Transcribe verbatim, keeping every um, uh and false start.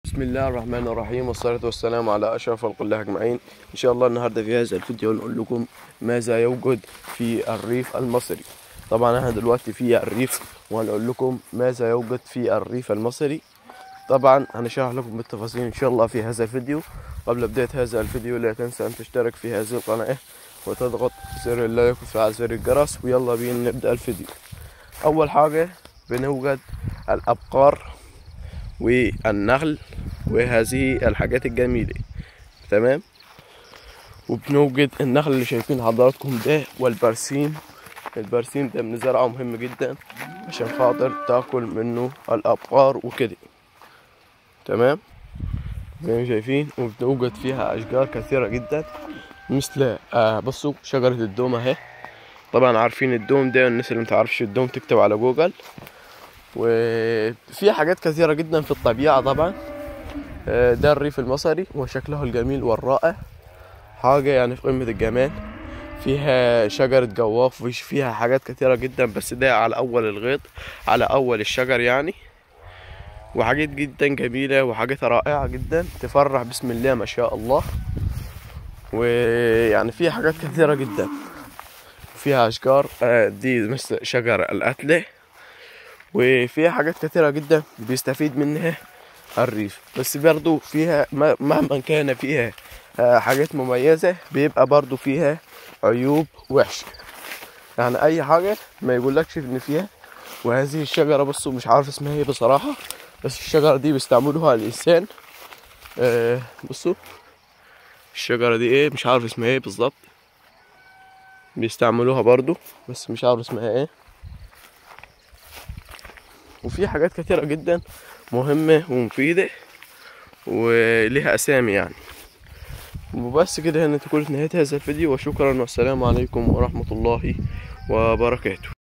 بسم الله الرحمن الرحيم، والصلاة والسلام على أشرف خلق الله أجمعين. إن شاء الله النهاردة في هذا الفيديو نقول لكم ماذا يوجد في الريف المصري. طبعا احنا دلوقتي في الريف وهنقول لكم ماذا يوجد في الريف المصري. طبعا هنشرح لكم بالتفاصيل إن شاء الله في هذا الفيديو. قبل بداية هذا الفيديو لا تنسى أن تشترك في هذه القناة وتضغط زر اللايك وتفعل زر الجرس، ويلا بينا نبدأ الفيديو. أول حاجة بنوجد الأبقار والنخل وهذه الحاجات الجميلة، تمام. وبنوجد النخل اللي شايفين حضراتكم ده والبرسيم. البرسيم ده بنزرعه مهم جدا عشان خاطر تاكل منه الابقار وكده، تمام زي ما شايفين. وبنوجد فيها اشجار كثيرة جدا مثل آه بصوا شجرة الدوم اهي. طبعا عارفين الدوم ده، الناس اللي متعرفش الدوم تكتب على جوجل. وفي حاجات كثيرة جدا في الطبيعة. طبعا ده الريف المصري وشكله الجميل والرائع، حاجة يعني في قمة الجمال. فيها شجرة جواف وفيها حاجات كثيرة جدا، بس ده على أول الغيط، على أول الشجر يعني. وحاجات جدا جميلة وحاجات رائعة جدا تفرح، بسم الله ما شاء الله. ويعني فيها حاجات كثيرة جدا، فيها أشجار دي مثل شجر القتلة، وفيها حاجات كثيرة جدا بيستفيد منها الريف. بس برضو فيها مهما كان فيها حاجات مميزة بيبقى برضو فيها عيوب وحشة، يعني اي حاجة ما يقولكش ان فيها. وهذه الشجرة بصوا مش عارف اسمها ايه بصراحة، بس الشجرة دي بيستعملوها الانسان. آه بصوا الشجرة دي ايه، مش عارف اسمها ايه بالظبط، بيستعملوها برضو بس مش عارف اسمها ايه. وفي حاجات كتيرة جدا مهمة ومفيدة وليها اسامي يعني. وبس كده هنا تكون نهاية هذا الفيديو، وشكرا والسلام عليكم ورحمة الله وبركاته.